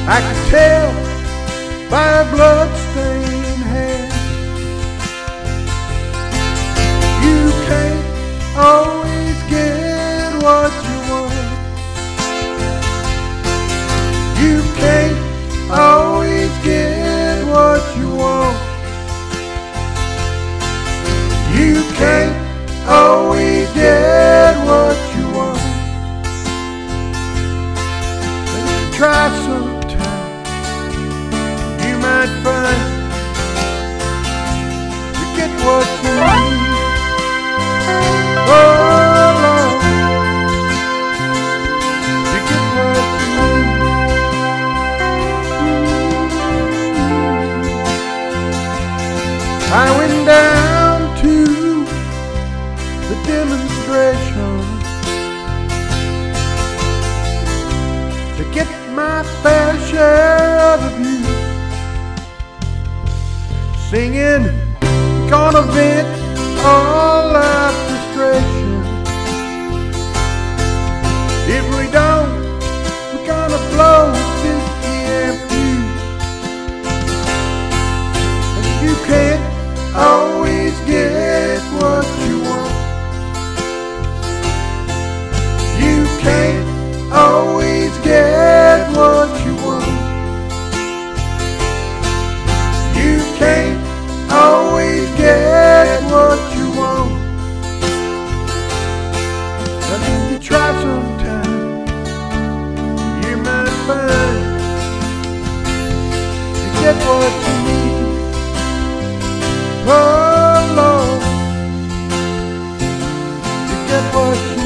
I can tell by her bloodstained hair. You can't always get what you want. You can't always get what you want. You can't always get what you want. But if you try sometime, you might find you get what you need. Oh Lord, you get what you need. I went down to the demonstration to get my fair share of abuse, singing, gonna vent all our frustration. If we don't, we're gonna blow 50 amp fuse. And you can't always get what you want. You can't always get what you want. You can't always get what you want. But if you try sometime, you might find you get what you need. Oh Lord, you get what you need.